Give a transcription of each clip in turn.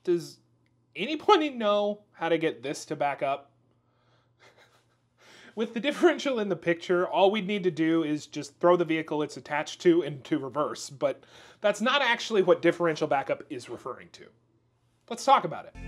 Does anybody know how to get this to back up? With the differential in the picture, all we'd need to do is just throw the vehicle it's attached to into reverse, but that's not actually what differential backup is referring to. Let's talk about it.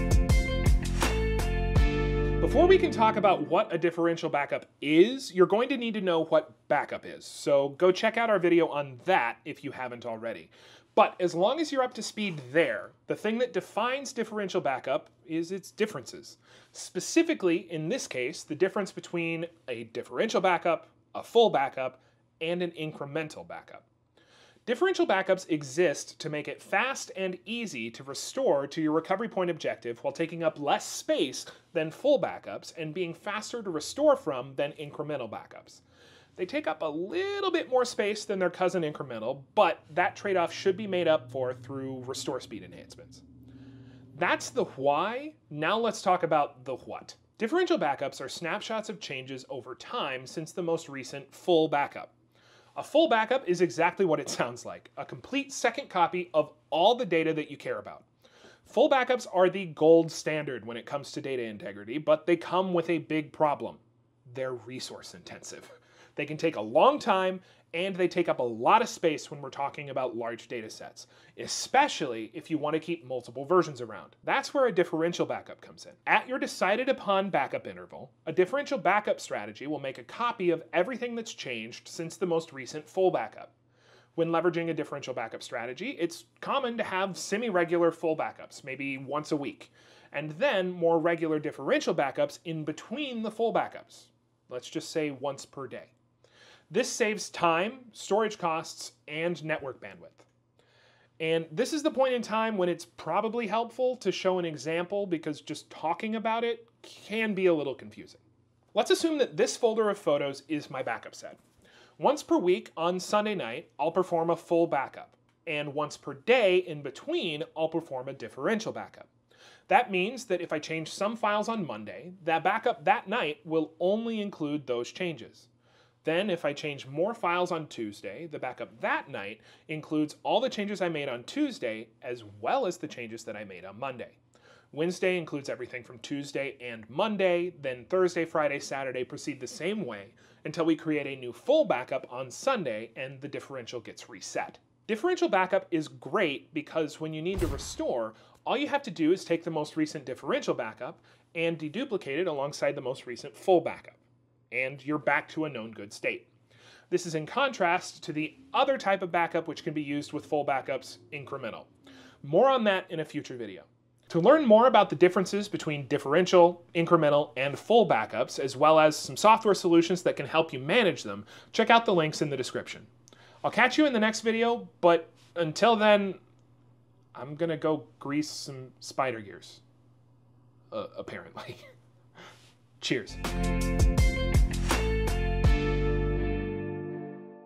Before we can talk about what a differential backup is, you're going to need to know what backup is. So go check out our video on that if you haven't already. But as long as you're up to speed there, the thing that defines differential backup is its differences. Specifically, in this case, the difference between a differential backup, a full backup, and an incremental backup. Differential backups exist to make it fast and easy to restore to your recovery point objective while taking up less space than full backups and being faster to restore from than incremental backups. They take up a little bit more space than their cousin incremental, but that trade-off should be made up for through restore speed enhancements. That's the why. Now let's talk about the what. Differential backups are snapshots of changes over time since the most recent full backup. A full backup is exactly what it sounds like, a complete second copy of all the data that you care about. Full backups are the gold standard when it comes to data integrity, but they come with a big problem. They're resource intensive. They can take a long time, and they take up a lot of space when we're talking about large data sets, especially if you want to keep multiple versions around. That's where a differential backup comes in. At your decided upon backup interval, a differential backup strategy will make a copy of everything that's changed since the most recent full backup. When leveraging a differential backup strategy, it's common to have semi-regular full backups, maybe once a week, and then more regular differential backups in between the full backups. Let's just say once per day. This saves time, storage costs, and network bandwidth. And this is the point in time when it's probably helpful to show an example because just talking about it can be a little confusing. Let's assume that this folder of photos is my backup set. Once per week on Sunday night, I'll perform a full backup. And once per day in between, I'll perform a differential backup. That means that if I change some files on Monday, that backup that night will only include those changes. Then, if I change more files on Tuesday, the backup that night includes all the changes I made on Tuesday as well as the changes that I made on Monday. Wednesday includes everything from Tuesday and Monday, then Thursday, Friday, Saturday proceed the same way until we create a new full backup on Sunday and the differential gets reset. Differential backup is great because when you need to restore, all you have to do is take the most recent differential backup and deduplicate it alongside the most recent full backup. And you're back to a known good state. This is in contrast to the other type of backup which can be used with full backups, incremental. More on that in a future video. To learn more about the differences between differential, incremental, and full backups, as well as some software solutions that can help you manage them, check out the links in the description. I'll catch you in the next video, but until then, I'm gonna go grease some spider gears. Apparently. Cheers.